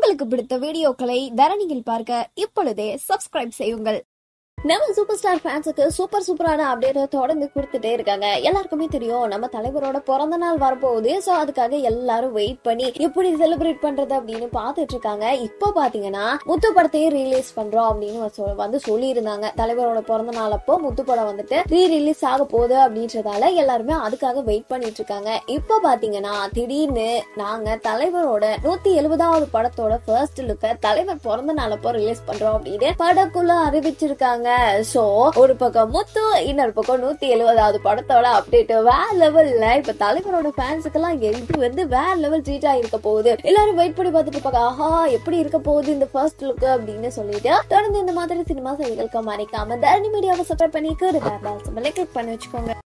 உங்களுக்கு பிடித்த வீடியோக்களை தரணியில் பார்க்க இப்பொழுதே சப்ஸ்கிரைப் செய்யுங்கள். நம்ம சூப்பர் ஸ்டார் ஃபேன்ஸுக்கு சூப்பரான அப்டேட்டை தொடர்ந்து கொடுத்துட்டே இருக்காங்க. எல்லாருக்குமே தெரியும் நம்ம தலைவரோட பிறந்த நாள் வரப்போகுது. சோ அதுக்காக எல்லாரும் வெயிட் பண்ணி எப்படி செலிப்ரேட் பண்றது அப்படின்னு பாத்துட்டு இருக்காங்க. இப்போ பாத்தீங்கன்னா முத்து படத்தையே ரிலீஸ் பண்றோம் அப்படின்னு வந்து சொல்லி இருந்தாங்க. தலைவரோட பிறந்த நாள் அப்போ முத்து படம் வந்துட்டு ரீரிலீஸ் ஆக போகுது அப்படின்றதால எல்லாருமே அதுக்காக வெயிட் பண்ணிட்டு இருக்காங்க. இப்போ பாத்தீங்கன்னா திடீர்னு நாங்க தலைவரோட 170வது படத்தோட ஃபர்ஸ்ட் லுக்க தலைவர் பிறந்த நாள் அப்போ ரிலீஸ் பண்றோம் அப்படின்னு படக்குள்ள அறிவிச்சிருக்காங்க. சோ ஒரு பக்கம் முத்து, இன்னொரு பக்கம் 170வது படத்தோட அப்டேட் வேற லெவல்ல. இப்ப தலைவரோட ஃபேன்ஸுக்கு எல்லாம் இது வந்து வேற லெவல் ட்ரீட்டா இருக்க போகுது. எல்லாரும் வெயிட் பண்ணி பார்த்துட்டு இருப்பாங்க, ஆஹா எப்படி இருக்க போகுது இந்த ஃபர்ஸ்ட் லுக் அப்படின்னு சொல்லிட்டு. தொடர்ந்து இந்த மாதிரி சினிமா செய்திகளுக்கு மறைக்காம தரணி மீடியாவை சப்ஸ்கிரைப் பண்ணி கிளிக் பண்ணி வச்சுக்கோங்க.